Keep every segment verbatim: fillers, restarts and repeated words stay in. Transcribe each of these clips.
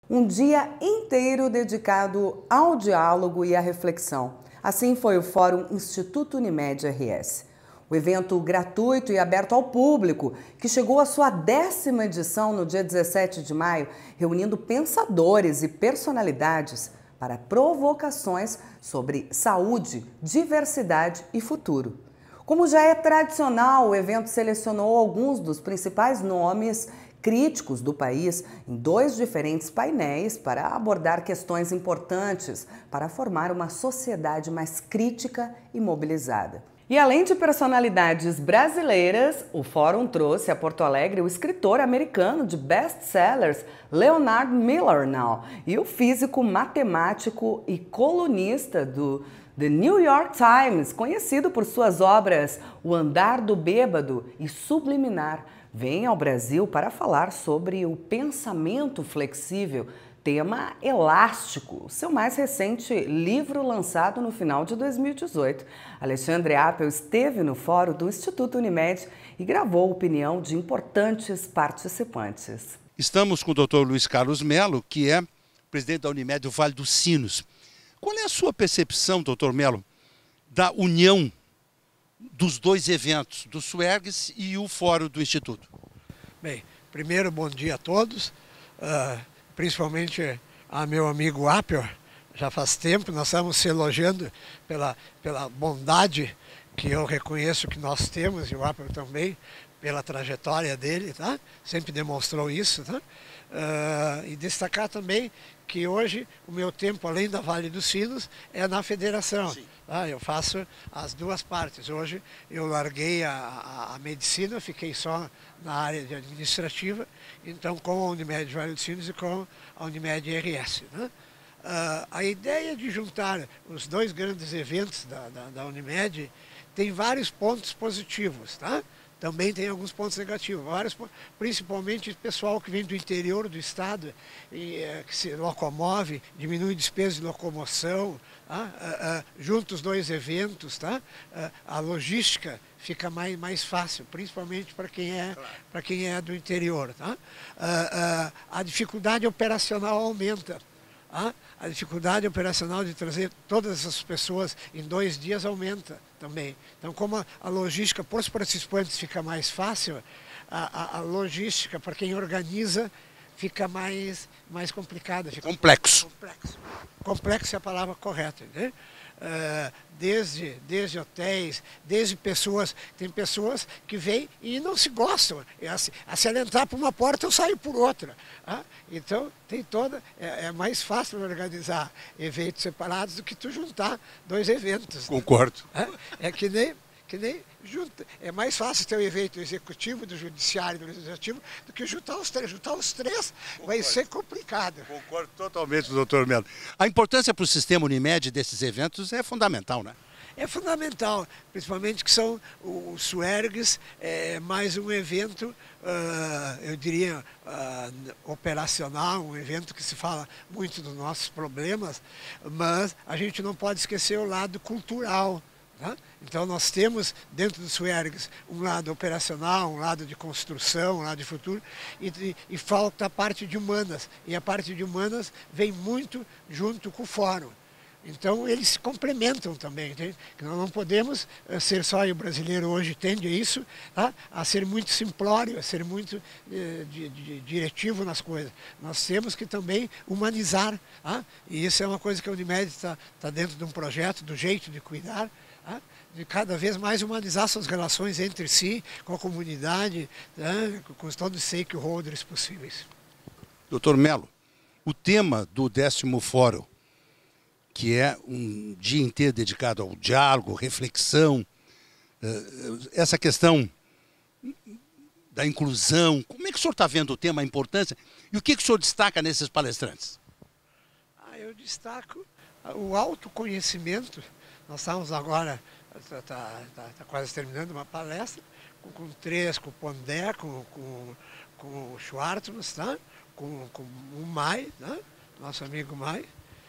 Um dia inteiro dedicado ao diálogo e à reflexão. Assim foi o Fórum Instituto Unimed R S. O evento gratuito e aberto ao público, que chegou à sua décima edição no dia dezessete de maio, reunindo pensadores e personalidades para provocações sobre saúde, diversidade e futuro. Como já é tradicional, o evento selecionou alguns dos principais nomes críticos do país em dois diferentes painéis para abordar questões importantes para formar uma sociedade mais crítica e mobilizada. E além de personalidades brasileiras, o fórum trouxe a Porto Alegre o escritor americano de best-sellers Leonard Mlodinow e o físico, matemático e colunista do The New York Times, conhecido por suas obras O Andar do Bêbado e Subliminar, vem ao Brasil para falar sobre o pensamento flexível, tema elástico, seu mais recente livro lançado no final de dois mil e dezoito. Alexandre Appel esteve no fórum do Instituto Unimed e gravou a opinião de importantes participantes. Estamos com o doutor Luiz Carlos Melo, que é presidente da Unimed do Vale dos Sinos. Qual é a sua percepção, doutor Melo, da união dos dois eventos, do SUERGS e o Fórum do Instituto? Bem, primeiro, bom dia a todos, uh, principalmente a meu amigo Appel. Já faz tempo, nós estamos se elogiando pela, pela bondade que eu reconheço que nós temos, e o Appel também, pela trajetória dele, tá? Sempre demonstrou isso, tá? Uh, e destacar também que hoje o meu tempo, além da Vale dos Sinos, é na federação. Ah, eu faço as duas partes. Hoje eu larguei a, a, a medicina, fiquei só na área de administrativa, então com a Unimed Vale dos Sinos e com a Unimed R S. Né? Uh, a ideia de juntar os dois grandes eventos da, da, da Unimed tem vários pontos positivos, tá? Também tem alguns pontos negativos, vários, principalmente o pessoal que vem do interior do estado e é, que se locomove, diminui despesa de locomoção, tá? ah, ah, junta os dois eventos, tá? ah, a logística fica mais, mais fácil, principalmente para quem é, para quem é do interior. Tá? Ah, ah, a dificuldade operacional aumenta. Ah, a dificuldade operacional de trazer todas essas pessoas em dois dias aumenta também. Então, como a, a logística para os participantes fica mais fácil, a, a, a logística para quem organiza fica mais, mais complicada. Fica Complexo. Complexo. Complexo é a palavra correta, né? Uh, desde, desde hotéis, desde pessoas, tem pessoas que vêm e não se gostam, é assim, se ela entrar por uma porta eu saio por outra, ah? Então tem toda, é, é mais fácil organizar eventos separados do que tu juntar dois eventos. Concordo. Ah? É que nem, que nem junta, é mais fácil ter o evento executivo, do judiciário, do legislativo, do que juntar os três. Juntar os três Concordo. Vai ser complicado. Concordo totalmente, doutor Melo. A importância para o sistema Unimed desses eventos é fundamental, né? É fundamental, principalmente que são o SUERGS, é mais um evento, uh, eu diria, uh, operacional, um evento que se fala muito dos nossos problemas, mas a gente não pode esquecer o lado cultural. Tá? Então nós temos dentro do SUERGS um lado operacional, um lado de construção, um lado de futuro, e, e, e falta a parte de humanas, e a parte de humanas vem muito junto com o fórum. Então eles se complementam também, entende? Nós não podemos ser só, e o brasileiro hoje tende a isso, tá? A ser muito simplório, a ser muito eh, de, de, diretivo nas coisas. Nós temos que também humanizar, tá? E isso é uma coisa que a Unimed está tá dentro de um projeto, do jeito de cuidar, tá? De cada vez mais humanizar suas relações entre si, com a comunidade, tá? Com todos os stakeholders possíveis. doutor Melo, o tema do décimo fórum, que é um dia inteiro dedicado ao diálogo, reflexão, essa questão da inclusão, como é que o senhor está vendo o tema, a importância, e o que, que o senhor destaca nesses palestrantes? Ah, eu destaco o autoconhecimento. Nós estamos agora, está tá, tá, tá quase terminando uma palestra, com, com três, com o Pondé, com, com, com o Schwartzman, tá? com, com o Mai, né? Nosso amigo Mai,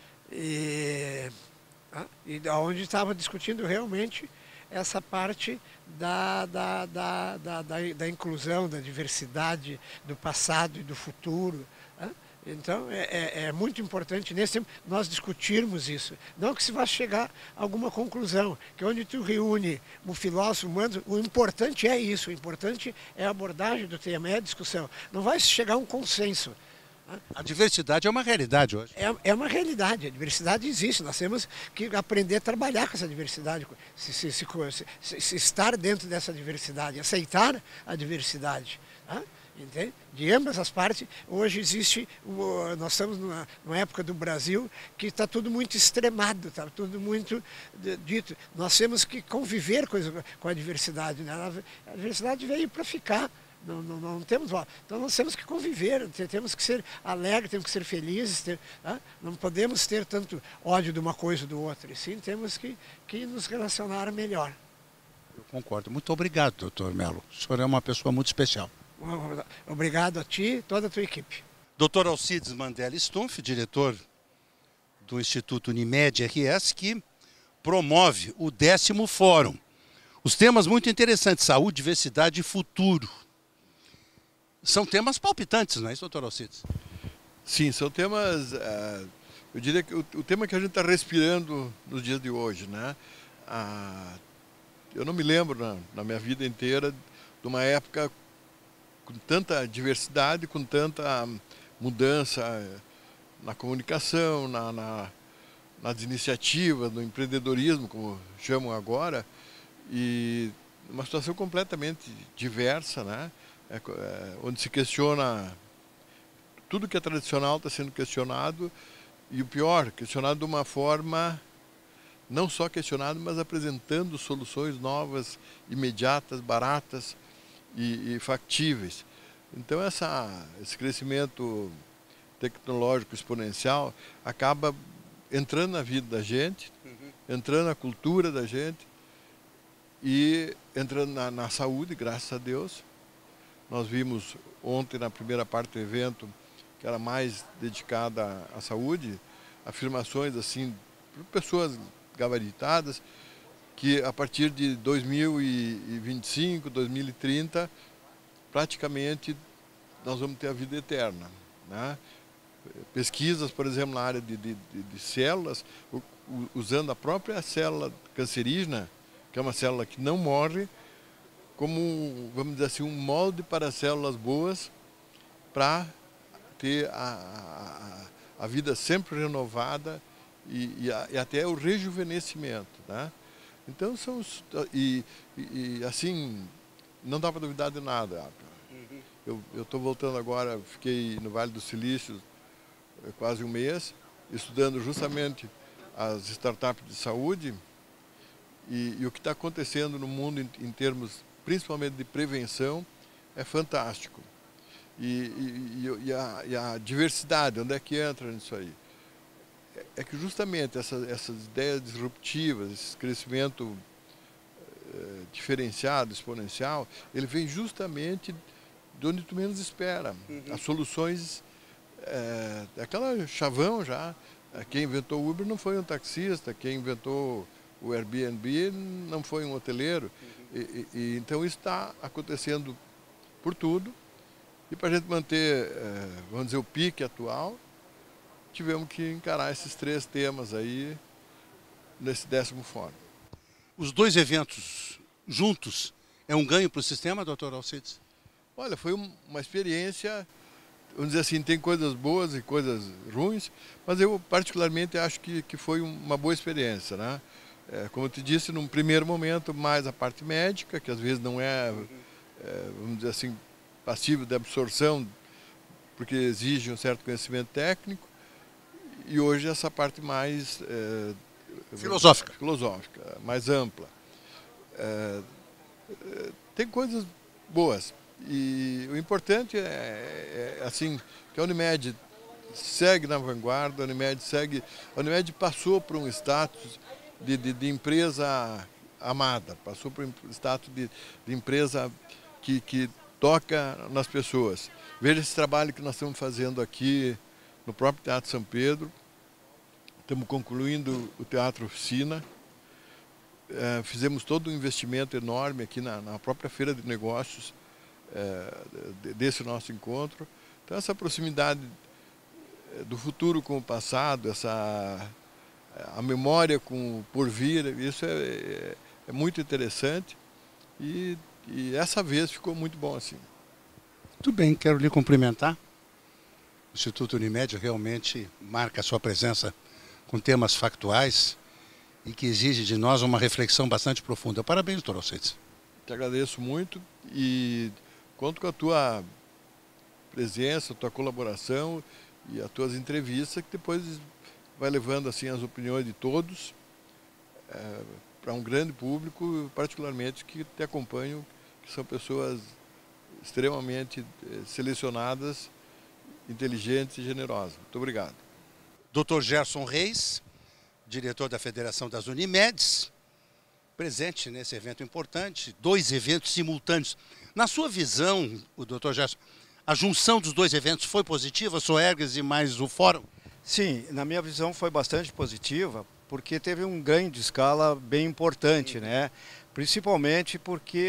e, ah, e onde estava discutindo realmente essa parte da, da, da, da, da, da inclusão, da diversidade, do passado e do futuro. Ah? Então, é, é, é muito importante nesse tempo nós discutirmos isso. Não que se vá chegar a alguma conclusão, que onde tu reúne um filósofo humano, o importante é isso, o importante é a abordagem do tema, é a discussão. Não vai se chegar a um consenso. A diversidade é uma realidade hoje. É, é uma realidade, a diversidade existe, nós temos que aprender a trabalhar com essa diversidade, se, se, se, se, se estar dentro dessa diversidade, aceitar a diversidade. Tá? Entende? De ambas as partes, hoje existe, nós estamos numa, numa época do Brasil que está tudo muito extremado, está tudo muito dito. Nós temos que conviver com, com a diversidade, né? A diversidade veio para ficar. Não, não, não temos volta. Então nós temos que conviver, temos que ser alegres, temos que ser felizes, ter, tá? Não podemos ter tanto ódio de uma coisa ou do outro, e sim temos que, que nos relacionar melhor. Eu concordo. Muito obrigado, doutor Melo. O senhor é uma pessoa muito especial. Obrigado a ti e toda a tua equipe. doutor Alcides Mandela Stumpf, diretor do Instituto Unimed R S, que promove o décimo Fórum. Os temas muito interessantes, saúde, diversidade e futuro. São temas palpitantes, não é isso, doutor Alcides? Sim, são temas, uh, eu diria que o, o tema que a gente está respirando nos dias de hoje, né? Uh, eu não me lembro na, na minha vida inteira de uma época com tanta diversidade, com tanta mudança na comunicação, na, na, nas iniciativas, no empreendedorismo, como chamam agora, e uma situação completamente diversa, né? É, é, onde se questiona, tudo que é tradicional está sendo questionado, e o pior, questionado de uma forma, não só questionado, mas apresentando soluções novas, imediatas, baratas e, e factíveis. Então essa, esse crescimento tecnológico exponencial acaba entrando na vida da gente, uhum. entrando na cultura da gente e entrando na, na saúde, graças a Deus. Nós vimos ontem, na primeira parte do evento, que era mais dedicada à saúde, afirmações assim, por pessoas gabaritadas, que a partir de dois mil e vinte e cinco, dois mil e trinta, praticamente nós vamos ter a vida eterna, né? Pesquisas, por exemplo, na área de, de, de células, usando a própria célula cancerígena, que é uma célula que não morre, como, vamos dizer assim, um molde para células boas, para ter a, a, a vida sempre renovada e, e, a, e até o rejuvenescimento, né? Então, são os, e, e assim, não dá para duvidar de nada. Uhum. Eu estou voltando agora, fiquei no Vale do Silício quase um mês, estudando justamente as startups de saúde e, e o que está acontecendo no mundo em, em termos principalmente de prevenção, é fantástico. E, e, e, a, e a diversidade, onde é que entra nisso aí? É, é que justamente essa, essas ideias disruptivas, esse crescimento é, diferenciado, exponencial, ele vem justamente de onde tu menos espera. Uhum. As soluções, é, aquela chavão já, quem inventou o Uber não foi um taxista, quem inventou o Airbnb não foi um hoteleiro. Uhum. E, e, e, então isso está acontecendo por tudo, e para a gente manter, é, vamos dizer, o pique atual, tivemos que encarar esses três temas aí nesse décimo fórum. Os dois eventos juntos é um ganho para o sistema, doutor Alcides? Olha, foi uma experiência, vamos dizer assim, tem coisas boas e coisas ruins, mas eu particularmente acho que, que foi uma boa experiência, né? É, como eu te disse, num primeiro momento, mais a parte médica, que às vezes não é, é, vamos dizer assim, passível de absorção, porque exige um certo conhecimento técnico, e hoje essa parte mais... É, filosófica. Filosófica, mais ampla. É, é, tem coisas boas, e o importante é, é, assim, que a Unimed segue na vanguarda, a Unimed segue... A Unimed passou por um status... De, de, de empresa amada, passou por um status de, de empresa que, que toca nas pessoas. Veja esse trabalho que nós estamos fazendo aqui no próprio Teatro São Pedro. Estamos concluindo o Teatro Oficina. É, fizemos todo um investimento enorme aqui na, na própria Feira de Negócios é, desse nosso encontro. Então essa proximidade do futuro com o passado, essa, a memória com o porvir, isso é, é, é muito interessante e, e essa vez ficou muito bom assim. Muito bem, quero lhe cumprimentar. O Instituto Unimed realmente marca a sua presença com temas factuais e que exige de nós uma reflexão bastante profunda. Parabéns, doutor Alcides. Te agradeço muito e conto com a tua presença, a tua colaboração e as tuas entrevistas, que depois vai levando assim as opiniões de todos é, para um grande público, particularmente que te acompanham, que são pessoas extremamente é, selecionadas, inteligentes e generosas. Muito obrigado. doutor Gerson Reis, diretor da Federação das Unimedes, presente nesse evento importante, dois eventos simultâneos. Na sua visão, o doutor Gerson, a junção dos dois eventos foi positiva, Soergues e mais o Fórum? Sim, na minha visão foi bastante positiva, porque teve um ganho de escala bem importante, né? Principalmente porque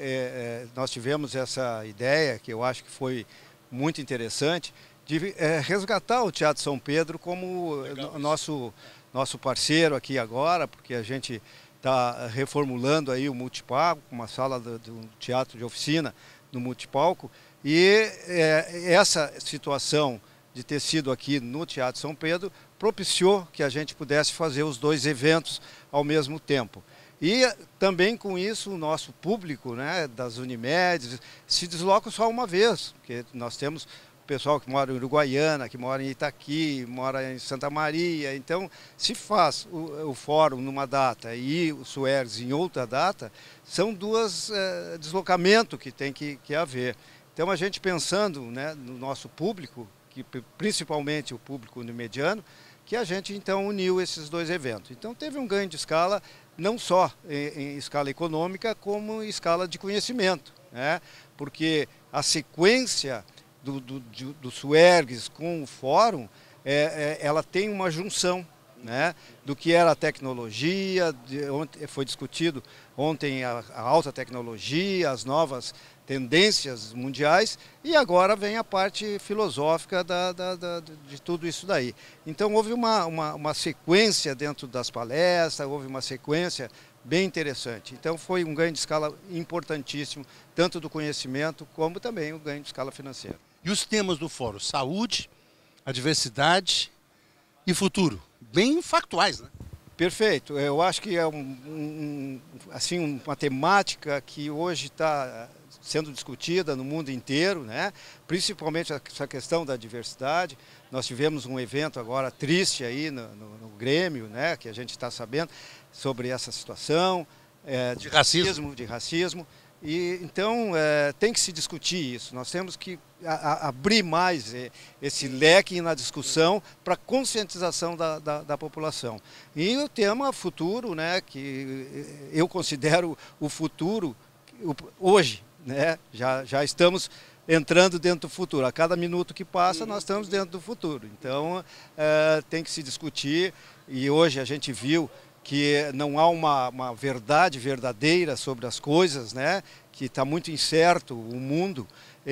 é, nós tivemos essa ideia, que eu acho que foi muito interessante, de é, resgatar o Teatro São Pedro como Legal. nosso, nosso parceiro aqui agora, porque a gente está reformulando aí o multipalco, uma sala do, do teatro de oficina no multipalco, e é, essa situação de ter sido aqui no Teatro São Pedro propiciou que a gente pudesse fazer os dois eventos ao mesmo tempo. E também com isso o nosso público, né, das Unimedes se desloca só uma vez, porque nós temos pessoal que mora em Uruguaiana, que mora em Itaqui, mora em Santa Maria. Então, se faz o, o fórum numa data e o Soergues em outra data, são duas é, deslocamentos que tem que, que haver. Então, a gente pensando, né, no nosso público, que, principalmente o público unimediano, que a gente então uniu esses dois eventos. Então, teve um ganho de escala, não só em, em escala econômica, como em escala de conhecimento, né? Porque a sequência do, do, do Soergues com o Fórum, é, é, ela tem uma junção, né, do que era a tecnologia, de, ontem, foi discutido ontem a, a alta tecnologia, as novas tendências mundiais, e agora vem a parte filosófica da, da, da, de tudo isso daí. Então houve uma, uma, uma sequência dentro das palestras, houve uma sequência bem interessante. Então foi um ganho de escala importantíssimo, tanto do conhecimento como também o ganho de escala financeira. E os temas do fórum? Saúde, a diversidade e futuro. Bem factuais, né? Perfeito. Eu acho que é um, um, assim, uma temática que hoje está sendo discutida no mundo inteiro, né? Principalmente essa questão da diversidade. Nós tivemos um evento agora triste aí no, no, no Grêmio, né? Que a gente está sabendo sobre essa situação é, de, de racismo. racismo, de racismo. E, então, é, tem que se discutir isso. Nós temos que a, a, abrir mais é, esse leque na discussão para conscientização da, da, da população. E o tema futuro, né, que eu considero o futuro o, hoje, né, já, já estamos entrando dentro do futuro. A cada minuto que passa, nós estamos dentro do futuro. Então, é, tem que se discutir, e hoje a gente viu que não há uma, uma verdade verdadeira sobre as coisas, né? Que está muito incerto o mundo,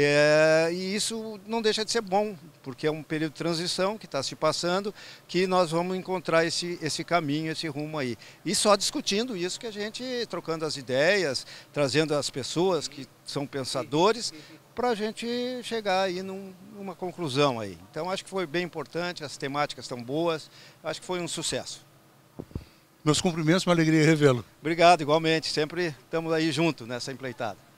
é, e isso não deixa de ser bom, porque é um período de transição que está se passando, que nós vamos encontrar esse, esse caminho, esse rumo aí. E só discutindo isso que a gente, trocando as ideias, trazendo as pessoas que são pensadores, para a gente chegar aí num, numa conclusão aí. Então acho que foi bem importante, as temáticas estão boas, acho que foi um sucesso. Meus cumprimentos, uma alegria revê-lo. Obrigado, igualmente. Sempre estamos aí juntos nessa empreitada.